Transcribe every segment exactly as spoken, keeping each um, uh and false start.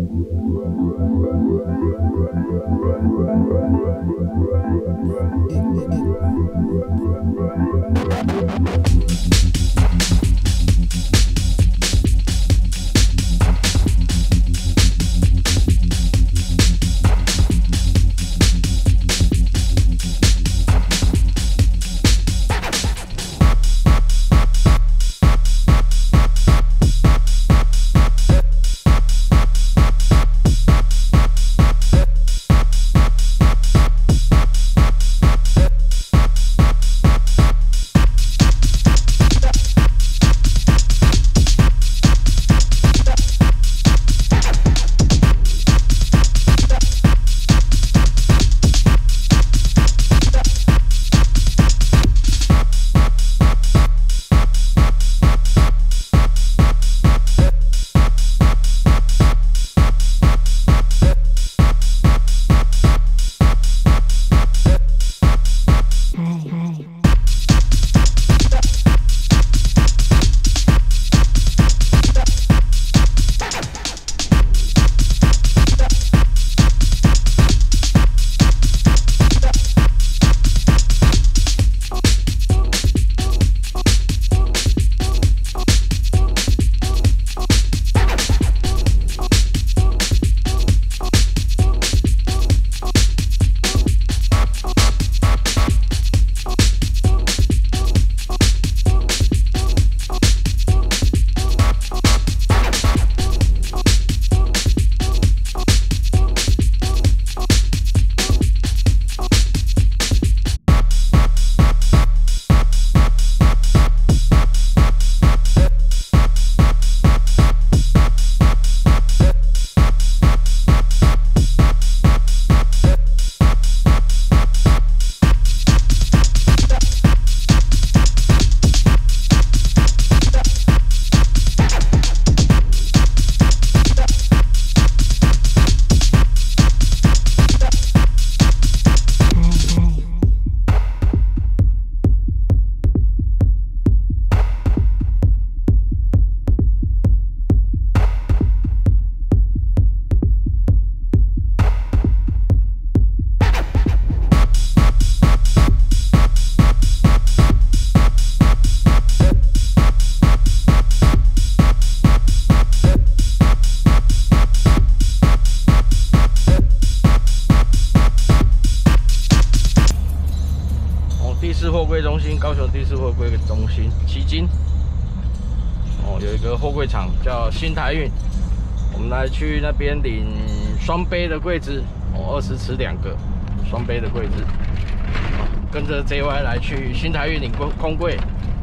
柜中心，高雄第四货柜中心，旗津。哦，有一个货柜厂叫新台运，我们来去那边领双杯的柜子，哦，二十尺两个，双杯的柜子。哦，跟着 J Y 来去新台运领空空柜。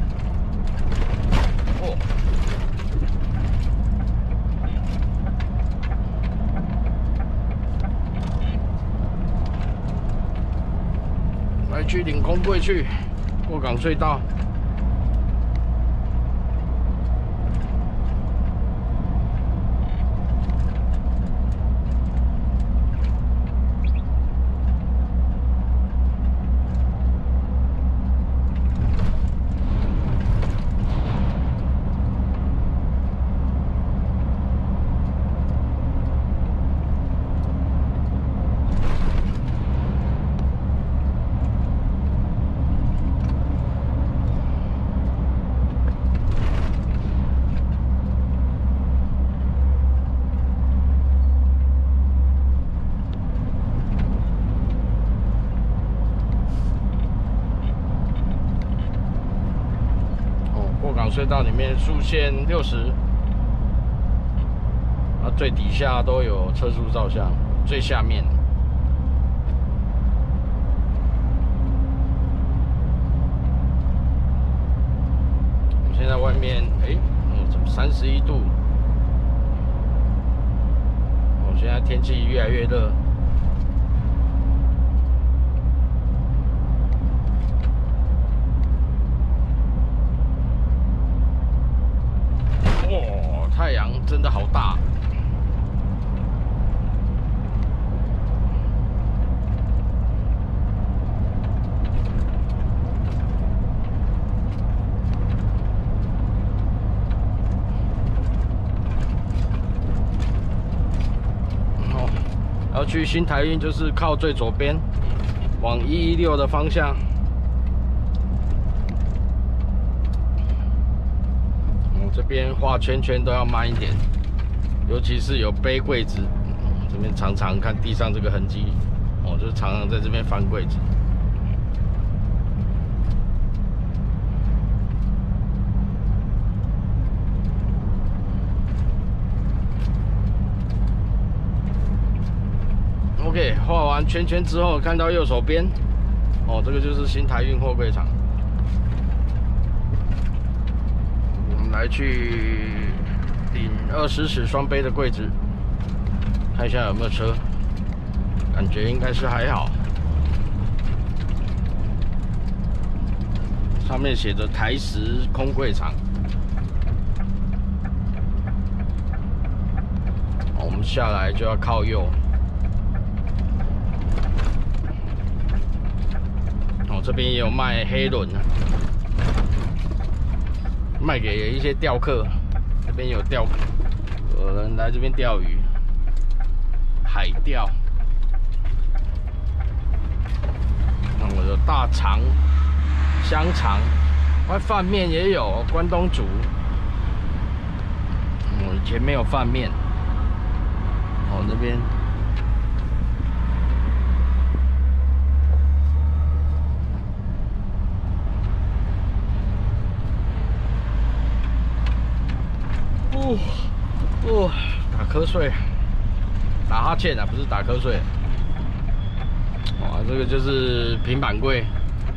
哦。 来去领空柜去，过港隧道。隧道里面速限六十，啊，最底下都有测速照相，最下面。我们现在外面，哎、欸，嗯，怎么三十一度？哦，现在天气越来越热。 太阳真的好大， 要去新台运，就是靠最左边，往一一六的方向。我这边画圈圈都要慢一点，尤其是有背柜子，这边常常看地上这个痕迹，我就常常在这边翻柜子。 OK， 画完圈圈之后，看到右手边，哦，这个就是新台运货柜场。我们来去领二十尺双杯的柜子，看一下有没有车，感觉应该是还好。上面写着台石空柜场。我们下来就要靠右。 这边也有卖黑轮，卖给一些钓客。这边有钓，有人来这边钓鱼，海钓。那我有大肠、香肠，外饭面也有关东煮。我以前没有饭面，哦，这边。 哦，哦，打瞌睡，打哈欠啊，不是打瞌睡。哇，这个就是平板柜。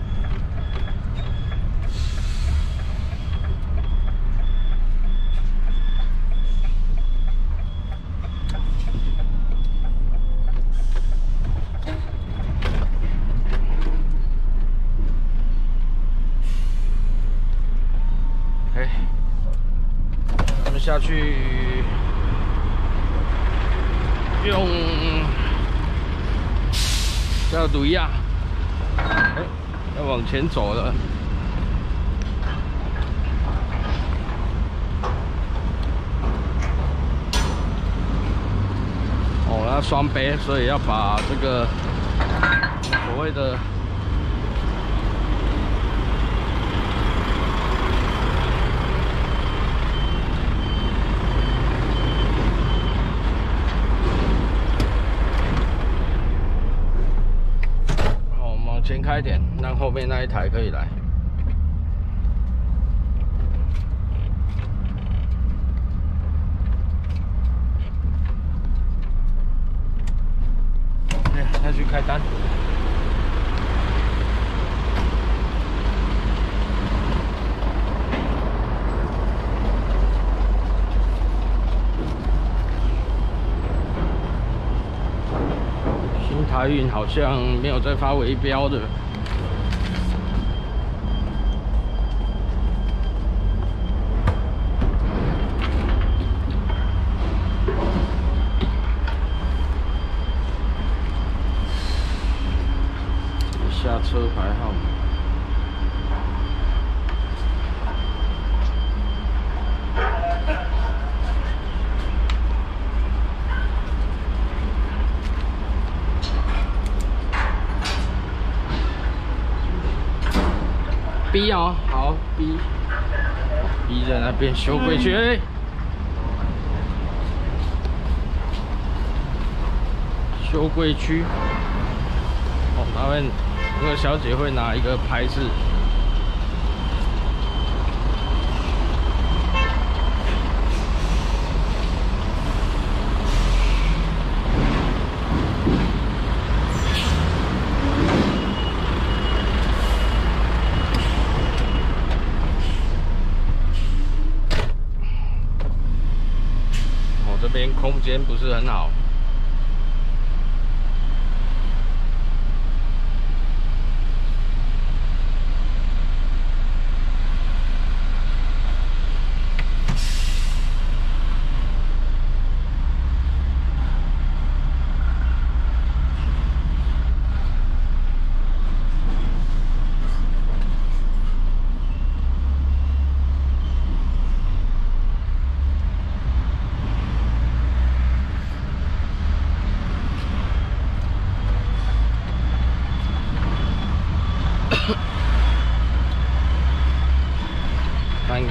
哎。 下去用叫鲁亚，哎，要往前走了。哦，要双杯，所以要把这个所谓的。 前开一点，让后面那一台可以来。对，再去开单。台运好像没有在发围标的，下车牌号码。 B 哦，好 B，B 在那边修柜区，哎，修柜区，哦，他们那个小姐会拿一个牌子。 这边空间不是很好。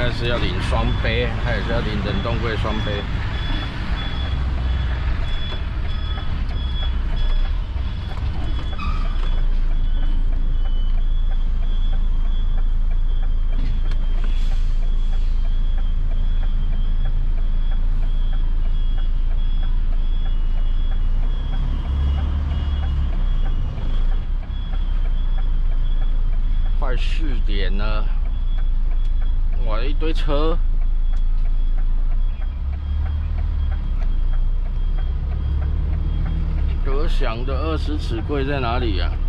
该是要领双杯，它也是要领冷冻柜双杯。快四点了，哇，一堆车。德享的二十尺柜在哪里呀、啊？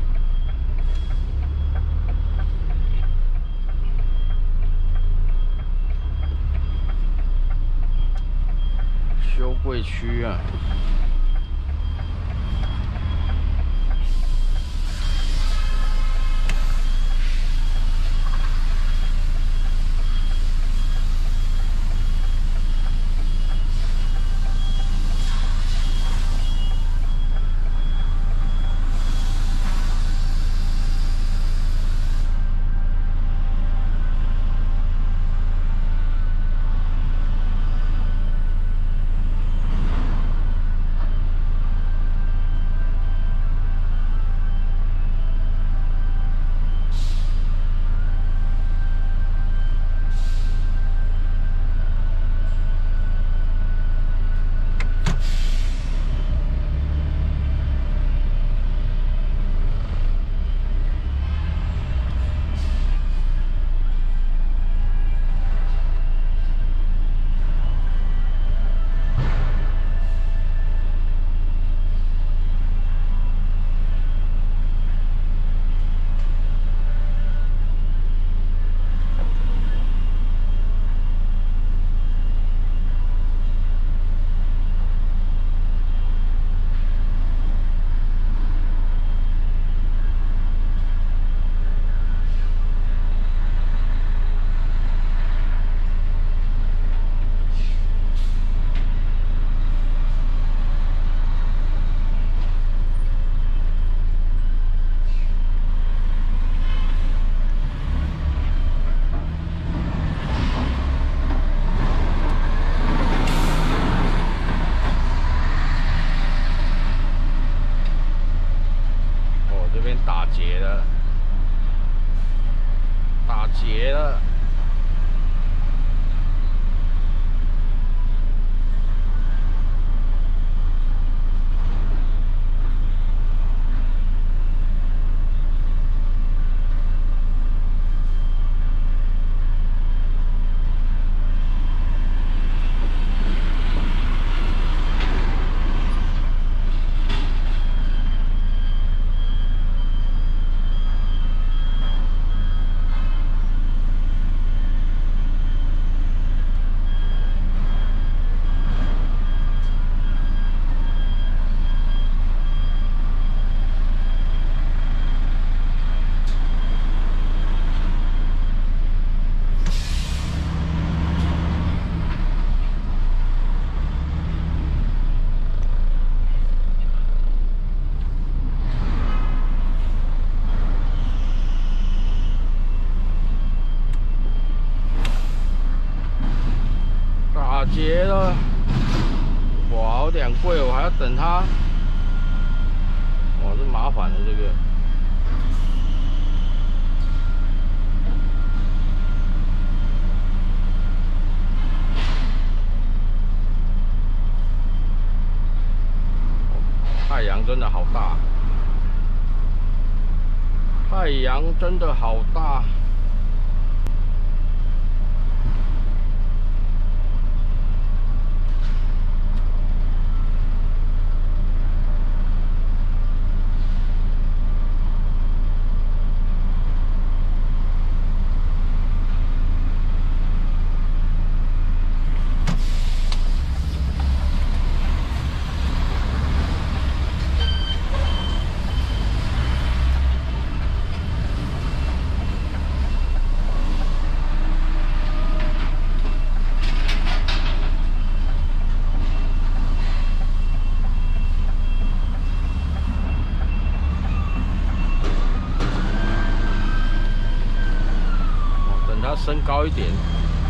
修柜区啊。打结了，打结了。打结了，哇，好两柜，我还要等它，哇，这麻烦了这个。太阳真的好大，太阳真的好大。升高一点。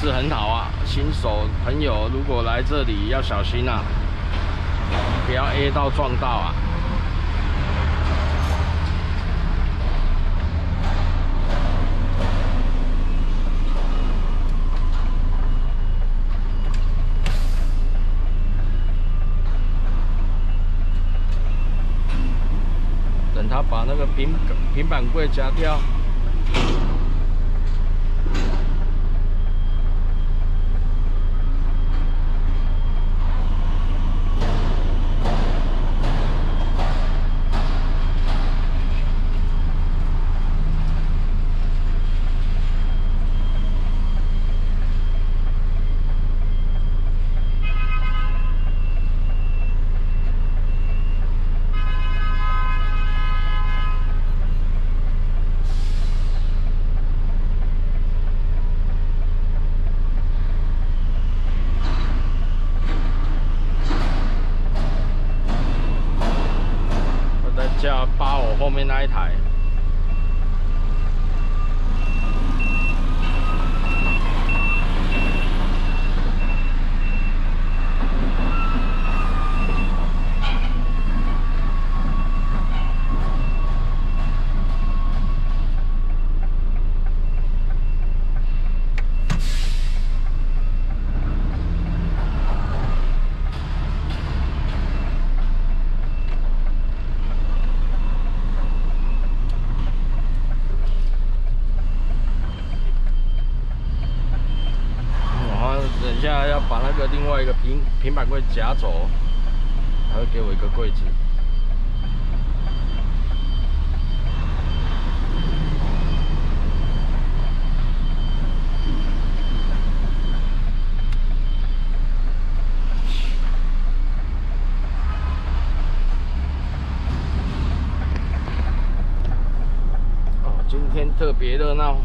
是很好啊。新手朋友如果来这里要小心啊，不要 A 到撞到啊。等他把那个平平板柜夹掉。 叫扒我后面那一台。等一下要把那个另外一个平平板柜夹走，还会给我一个柜子。哦，今天特别热闹。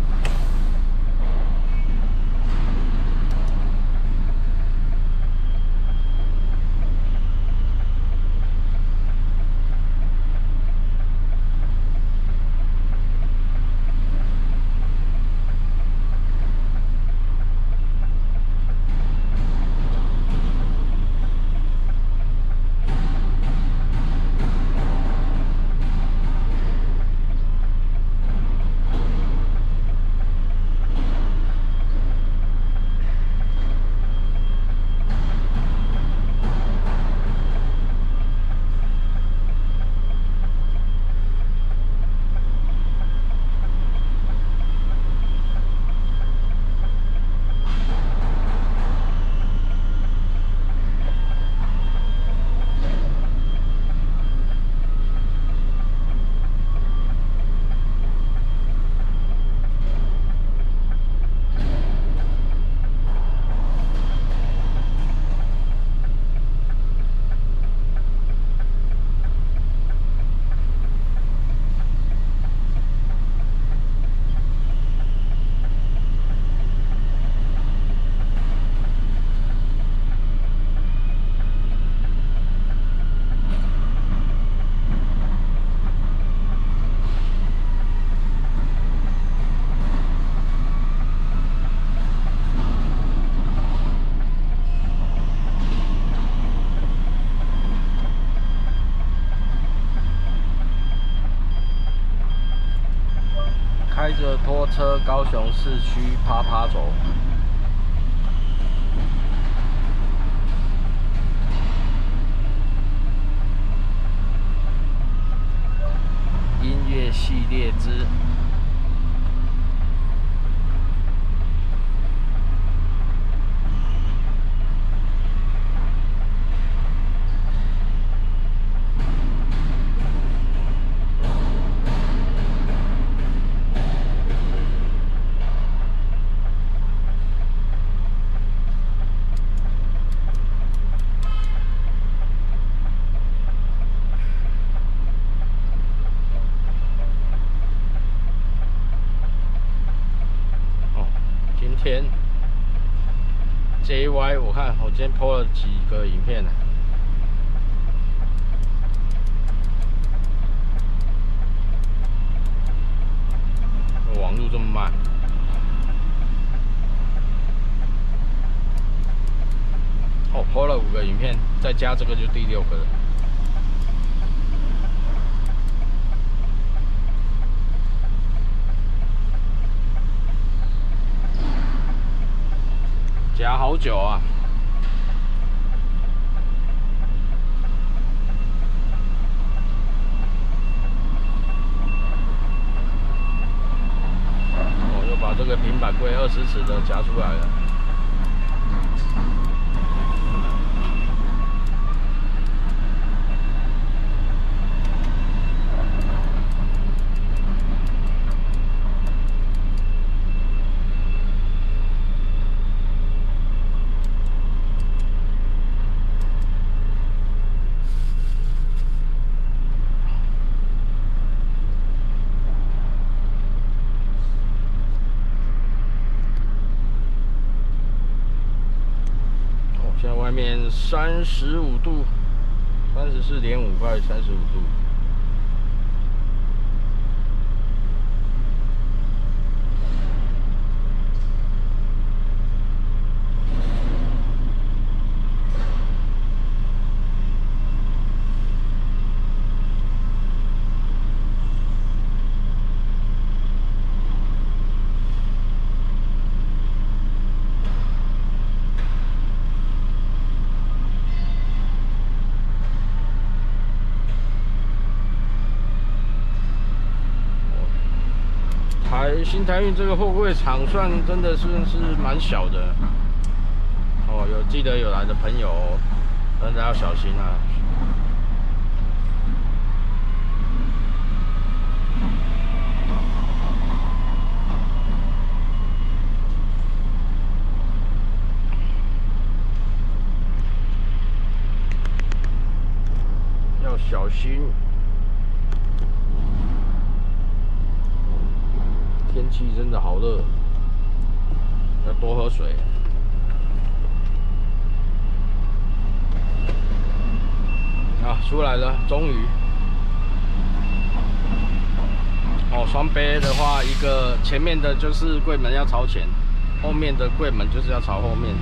开着拖车，高雄市区趴趴走。音乐系列之天 J Y， 我看我今天 po 了几个影片呢，网路这么慢。 播了五个影片，再加这个就第六个了。夹好久啊！我又把这个平板柜二十尺的夹出来了。 现在外面三十五度，三十四点五快三十五度。台新台运这个货柜场算真的是是蛮小的哦，有记得有来的朋友，真的要小心啊！要小心。 天气真的好热，要多喝水。啊，出来了，终于。哦，双杯的话，一个前面的就是柜门要朝前，后面的柜门就是要朝后面。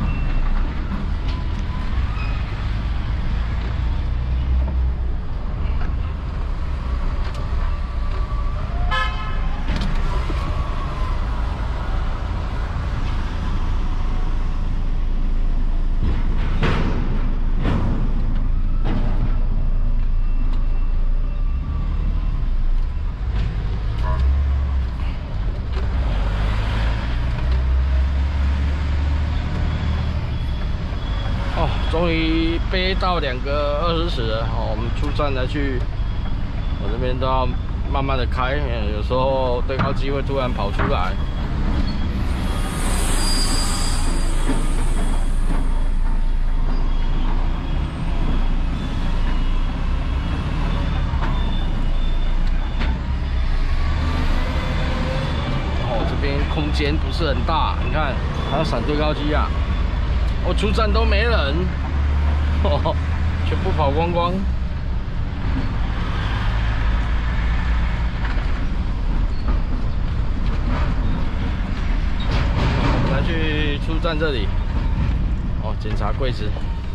终于背到两个二十尺了，哦，我们出站来去，我这边都要慢慢的开，有时候对高机会突然跑出来。哦，这边空间不是很大，你看还有闪对高机啊。 我出站都没人，哦，全部跑光光。我们来去出站这里，哦，检查柜子。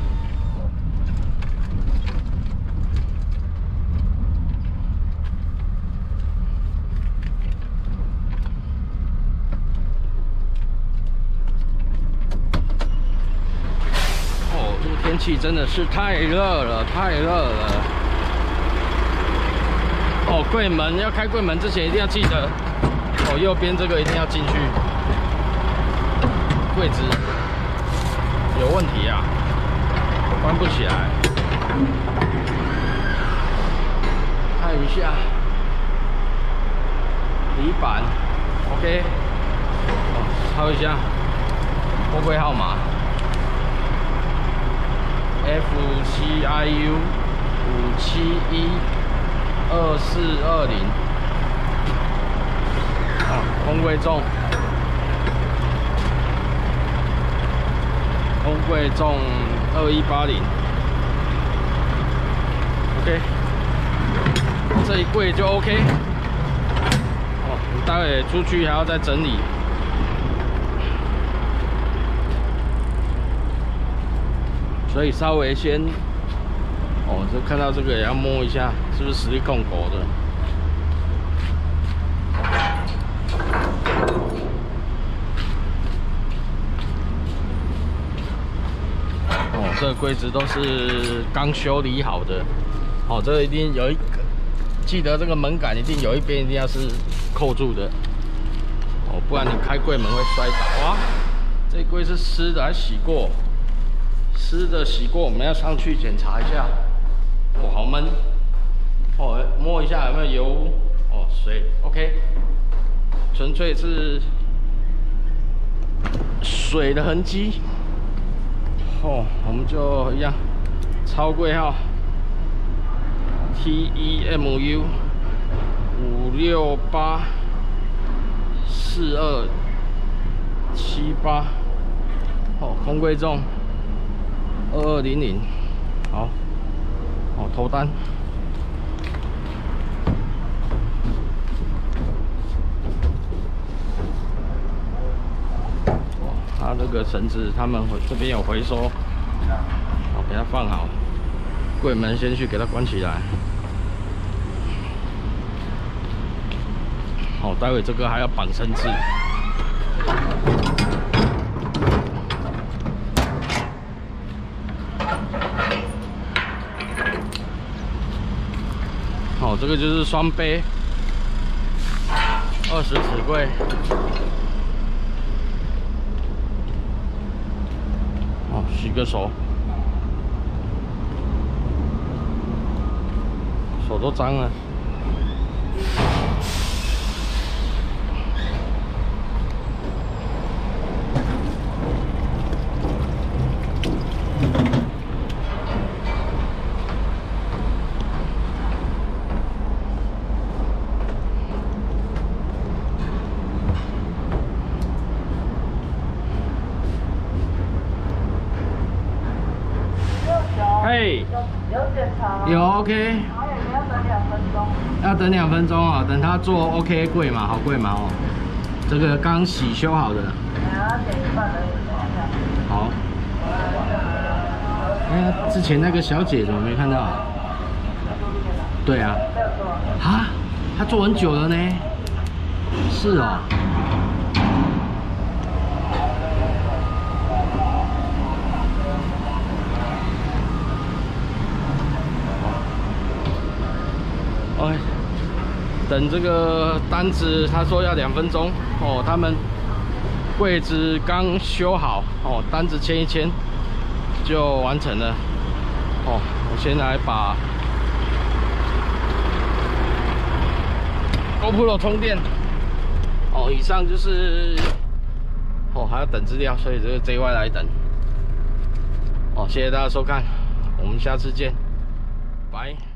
天气真的是太热了，太热了。哦，柜门要开柜门之前一定要记得，哦，右边这个一定要进去。柜子有问题啊，关不起来。看一下底板 ，OK。哦，抄一下货柜号码。 F 七 I U 五七一二四二零，啊，空柜重，空柜重二一八零 ，OK， 这一柜就 OK。哦，你待会出去还要再整理。 所以稍微先，哦，就看到这个也要摸一下，是不是实力控狗的？哦，这个柜子都是刚修理好的。哦，这个一定有一个，记得这个门杆一定有一边一定要是扣住的。哦，不然你开柜门会摔倒啊！这柜是湿的还洗过？湿的洗过，我们要上去检查一下。哦，好闷。哦，摸一下有没有油？哦，水 OK， 纯粹是水的痕迹。哦，我们就一样，超柜号 T E M U 五六八四二七八。哦，空柜重二二零零。好，哦，投单。它这个绳子，他们这边有回收，哦，给它放好。柜门先去给它关起来。好，待会这个还要绑绳子。好，这个就是双杯，二十尺柜。哦，洗个手，手都脏了。嘿， 有检查， 有 OK， 然后也要等两分钟。 要等两分钟啊，等他做 OK 柜嘛，好柜嘛哦。这个刚洗修好的。 还要点一半的饮好。哎，之前那个小姐怎么没看到？对啊。啊，她做很久了呢。是哦。哎，等这个单子，他说要两分钟哦。他们柜子刚修好哦，单子签一签就完成了哦。我先来把 GoPro 充电哦。以上就是哦，还要等资料，所以这个 J Y 来等哦。谢谢大家收看，我们下次见，拜。